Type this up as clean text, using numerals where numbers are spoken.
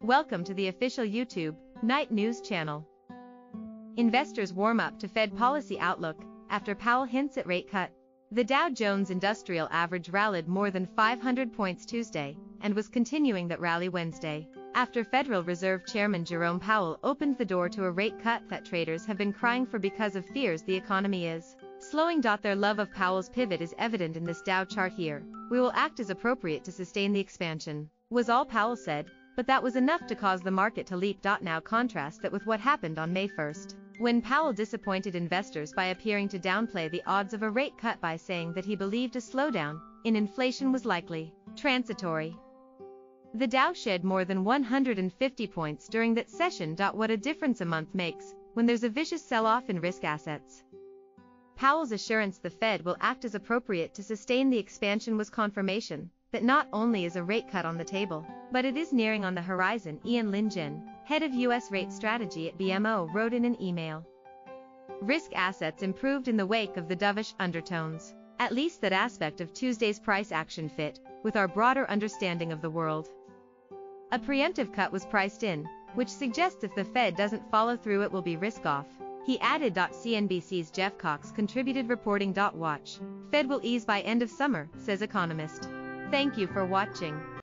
Welcome to the official YouTube Night News channel. Investors warm up to Fed policy outlook after Powell hints at rate cut. The Dow Jones Industrial Average rallied more than 500 points Tuesday and was continuing that rally Wednesday, after Federal Reserve Chairman Jerome Powell opened the door to a rate cut that traders have been crying for because of fears the economy is slowing. Their love of Powell's pivot is evident in this Dow chart here. "We will act as appropriate to sustain the expansion," was all Powell said, but that was enough to cause the market to leap. Now contrast that with what happened on May 1st, when Powell disappointed investors by appearing to downplay the odds of a rate cut by saying that he believed a slowdown in inflation was likely transitory. The Dow shed more than 150 points during that session. What a difference a month makes when there's a vicious sell-off in risk assets. Powell's assurance the Fed will act as appropriate to sustain the expansion was confirmation that not only is a rate cut on the table, but it is nearing on the horizon. Ian Lingen, head of U.S. rate strategy at BMO, wrote in an email. Risk assets improved in the wake of the dovish undertones. At least that aspect of Tuesday's price action fit with our broader understanding of the world. A preemptive cut was priced in, which suggests if the Fed doesn't follow through it will be risk off, he added. CNBC's Jeff Cox contributed reporting. Watch. Fed will ease by end of summer, says economist. Thank you for watching.